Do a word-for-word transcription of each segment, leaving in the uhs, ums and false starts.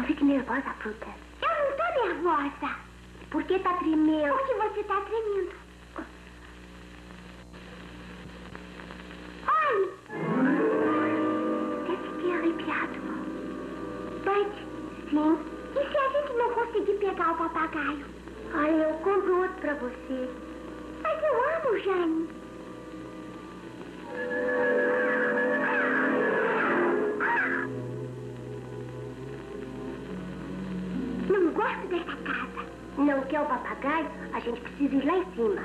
Não fique nervosa, Fruta. Eu não tô nervosa. Por que tá tremendo? Porque você tá tremendo. Olhe! Eu fiquei arrepiado. Bud. Sim? E se a gente não conseguir pegar o papagaio? Olha, eu compro outro pra você. Mas eu amo o Jane. Não gosto dessa casa. Não quer o papagaio? A gente precisa ir lá em cima.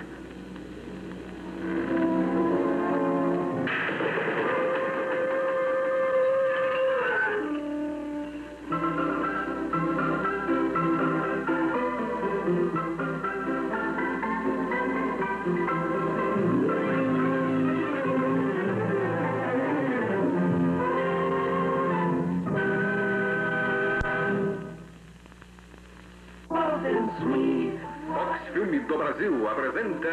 Fox Filme do Brasil apresenta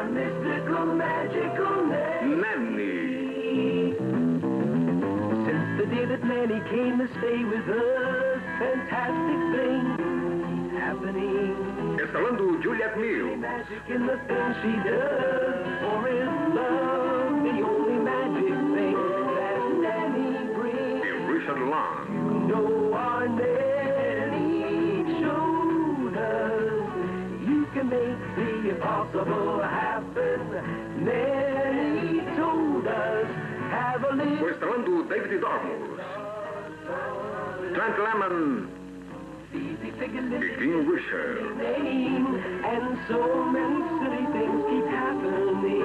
Nanny. Since the day that Nanny came to stay with us, fantastic things happening. Escalando Juliette Mills, Magic in the things she does, for is love the only magic thing that Nanny brings. e Richard Long. You know our Nanny showed us you can make the impossible happen. Nanny told us have a little. Escalando David Dormus, Trent Lemon Easy figure e King Richard. name, and so many silly things keep happening.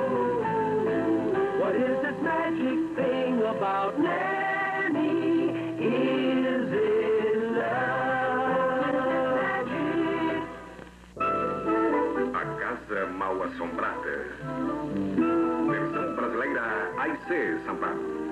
What is this magic thing about Nanny? Is it love? Magic. A Casa Mal Assombrada. Versão brasileira A I C Sampaio.